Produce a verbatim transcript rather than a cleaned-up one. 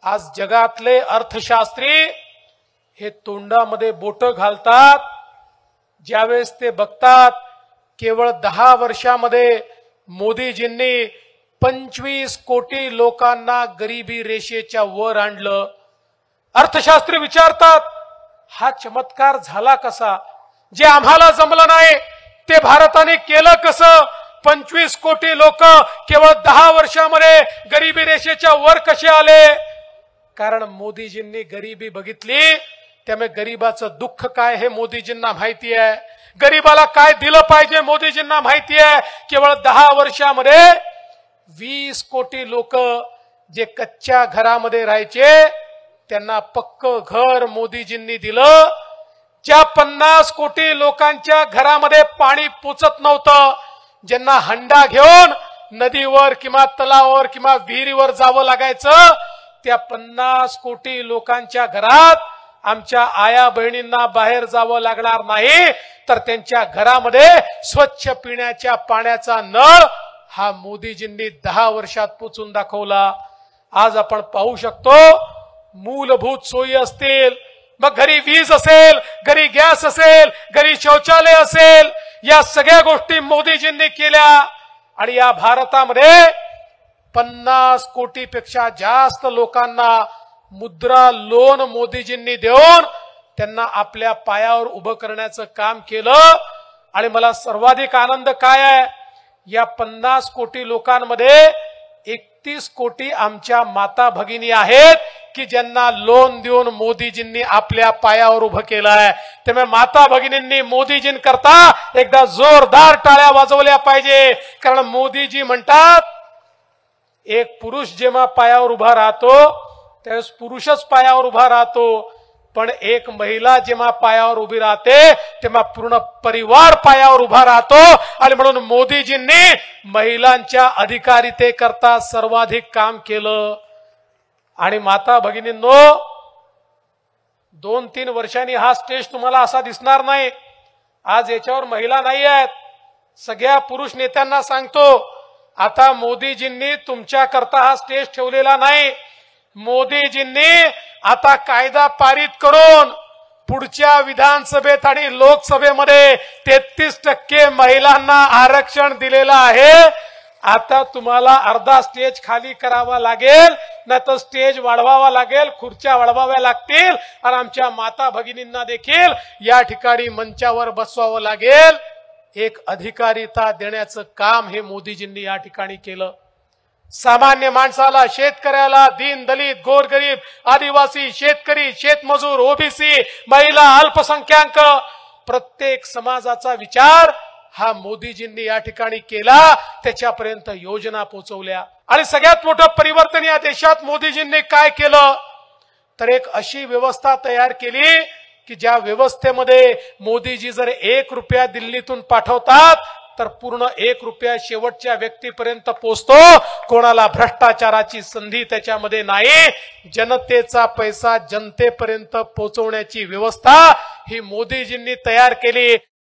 आज जगातले अर्थशास्त्री हे तोंडामध्ये बोट घालतात ज्यावेळेस ते बघतात केवळ दहा वर्षामध्ये मोदीजींनी पंचवीस कोटी लोकांना गरिबी रेषेच्या वर आणलं। अर्थशास्त्री विचारतात हा चमत्कार झाला कसा? जे आम्हाला जमलं नाही ते भारताने केलं कसं? पंचवीस कोटी लोक केवळ दहा वर्षामध्ये गरिबी रेषेच्या वर कसे आले? कारण मोदीजींनी गरिबी बघितली, त्यामुळे गरिबाचं दुःख काय हे मोदीजींना माहिती आहे, गरिबाला काय दिलं पाहिजे मोदीजींना माहिती आहे। केवळ दहा वर्षामध्ये वीस कोटी लोक जे कच्च्या घरामध्ये राहायचे त्यांना पक्क घर मोदीजींनी दिलं। ज्या पन्नास कोटी लोकांच्या घरामध्ये पाणी पोचत नव्हतं, ज्यांना हंडा घेऊन नदीवर किंवा तलावावर किंवा विहिरीवर जावं लागायचं, त्या पन्नास कोटी लोकांच्या घरात आमच्या आया बहिणींना बाहेर जावं लागणार नाही, तर त्यांच्या घरामध्ये स्वच्छ पिण्याच्या पाण्याचा नळ हा मोदीजींनी दहा वर्षात पोचून दाखवला। आज आपण पाहू शकतो मूलभूत सोयी असतील, मग घरी वीज असेल, घरी गॅस असेल, घरी शौचालय असेल, या सगळ्या गोष्टी मोदीजींनी केल्या। आणि या भारतामध्ये पन्नास कोटीपेक्षा जास्त लोकांना मुद्रा लोन मोदीजींनी देऊन त्यांना आपल्या पायावर उभं करण्याचं काम केलं। आणि मला सर्वाधिक आनंद काय आहे, या पन्नास कोटी लोकांमध्ये एकतीस कोटी आमच्या माता भगिनी आहेत की ज्यांना लोन देऊन मोदीजींनी आपल्या पायावर उभं केलं आहे। त्यामुळे माता भगिनींनी मोदीजींकरता एकदा जोरदार टाळ्या वाजवल्या पाहिजे, कारण मोदीजी म्हणतात एक पुरुष जेव्हा पायावर उभा राहतो त्यावेळेस पुरुषच पायावर उभा राहतो, पण एक महिला जेव्हा पायावर उभी राहते तेव्हा पूर्ण परिवार पायावर उभा राहतो। आणि म्हणून मोदीजींनी महिलांच्या अधिकारितेकरता सर्वाधिक काम केलं। आणि माता भगिनींनो, दोन तीन वर्षांनी हा स्टेज तुम्हाला असा दिसणार नाही। आज याच्यावर महिला नाही आहेत, सगळ्या पुरुष नेत्यांना सांगतो आता मोदीजींनी तुमच्याकरता हा स्टेज ठेवलेला नाही। मोदीजींनी आता कायदा पारित करून पुढच्या विधानसभेत आणि लोकसभेमध्ये तेहतीस टक्के महिलांना आरक्षण दिलेलं आहे। आता तुम्हाला अर्धा स्टेज खाली करावा लागेल, नाही तर स्टेज वाढवावा लागेल, खुर्च्या वाढवाव्या लागतील आणि आमच्या माता भगिनींना देखील या ठिकाणी मंचावर बसवावं लागेल। एक अधिकारिता देण्याचं काम हे मोदीजींनी या ठिकाणी केलं। सामान्य माणसाला, शेतकऱ्याला, दीन दलित, गोरगरीब, आदिवासी, शेतकरी, शेतमजूर, ओबीसी, महिला, अल्पसंख्याक प्रत्येक समाजाचा विचार हा मोदीजींनी या ठिकाणी केला, त्याच्यापर्यंत योजना पोहोचवल्या। आणि सगळ्यात मोठं परिवर्तन या देशात मोदीजींनी काय केलं, तर एक अशी व्यवस्था तयार केली की ज्या व्यवस्थेमध्ये मोदीजी जर एक रुपया दिल्लीतून पाठवतात तर पूर्ण एक रुपया शेवटच्या व्यक्तीपर्यंत पोहोचतो। कोणाला भ्रष्टाचाराची संधी त्याच्यामध्ये नाही, जनतेचा पैसा जनतेपर्यंत पोहोचवण्याची व्यवस्था ही मोदीजींनी तयार केली।